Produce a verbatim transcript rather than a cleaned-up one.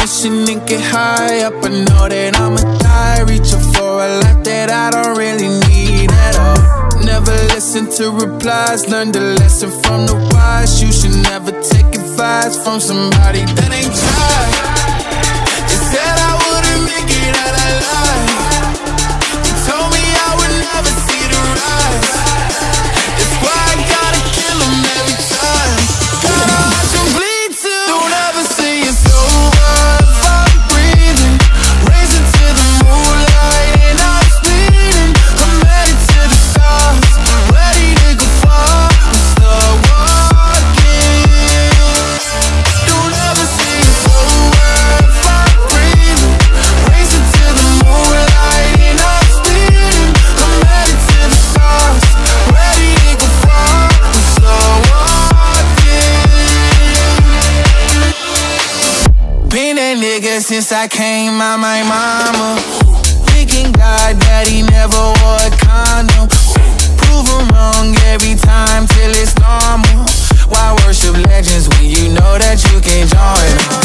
mission and get high up. I know that I'ma die, reaching for a lot that I don't really need at all. Never listen to replies, learn the lesson from the wise. You should never take advice from somebody that ain't tried. They said I wouldn't make it out alive. They told me I would never see the rise. That's why I gotta kill them every time. Gotta watch them bleed too. Don't ever say it's over if I'm breathing. Racing to the moonlight and I'm speeding. I'm headed to the stars, ready to go far and start walking. Don't ever say it's over if I'm breathing. Racing to the moonlight and I'm speeding. I'm headed to the stars, ready to go far and start walking. Been that nigga since I came out my mama. Thinking God that he never wore a condom. Prove him wrong every time till it's normal. Why worship legends when you know that you can join them?